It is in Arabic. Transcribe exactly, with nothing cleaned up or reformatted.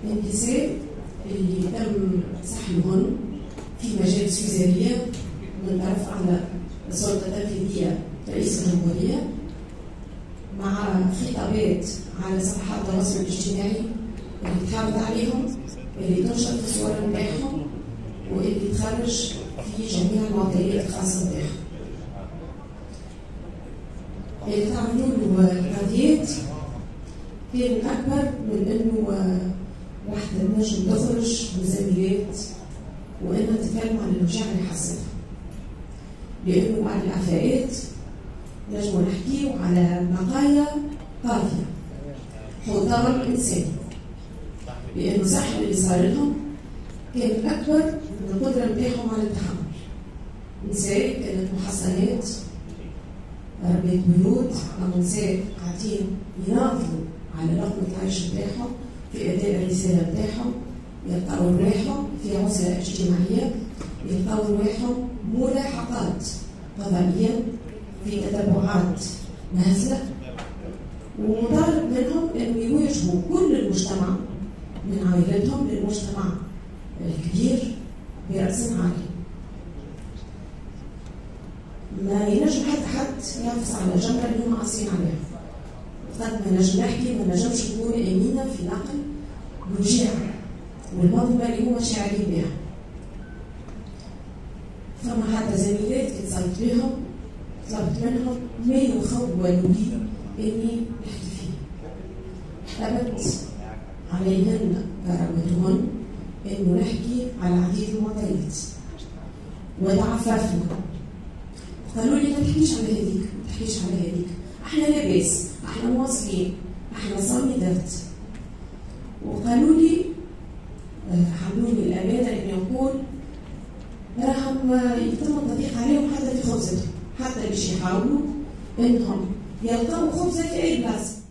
النساء اللي تم سحبهن في مجال سويسرية من طرف أعلى السلطة التنفيذية رئيس الجمهورية، مع خطابات على صفحات التواصل الاجتماعي اللي تحافظ عليهم، اللي تنشر في الصور نتاعهم، واللي تخرج في جميع المعطيات الخاصة بهم. اللي تعملوا له القضيات كان أكبر من إنه واحدة تنجم تخرج من زميلات وإنها تتكلم عن الوجع اللي حصلها، لأنه بعد العفاءات نجموا نحكيو على بقايا قاضية حضار إنساني، لأنه السحب اللي صار لهم كان أكبر من القدرة نتاعهم على التحمل. نساء كانت محصنات ربات بيوت أو نساء قاعدين يناضلوا على لقمة العيش نتاعهم في أداء الرسالة نتاعهم، يلقاو رواحهم في عزلة اجتماعية، يلقاو رواحهم ملاحقات قضائية في تتبعات نازلة، ومطالب منهم أن يواجهوا كل المجتمع من عائلتهم للمجتمع الكبير برأس عالي. ما ينجم حتى حد يعفس على الجمرة اللي هم قاصين عليها. قد ما نجم نحكي ما نجمش نكون أمينة في نقل الوجاع والمظلمة اللي هما شاعرين بها. فما حتى زميلات اتصلت بهم طلبت منهم ما يخولوا لي اني نحكي فيه. ثبت عليهن كرامتهن انه نحكي على عديد المعطيات وتعففنا. قالوا لي ما تحكيش على هذيك، ما تحكيش على هذيك، احنا لاباس، احنا مواصلين، احنا صامدات. وقالوا لي حملوني الامانه اني نقول راهم يتم التضييق عليهم حتى في خبزتهم، حتى باش يحاولوا انهم يلقاو خبزه في اي بلاصه.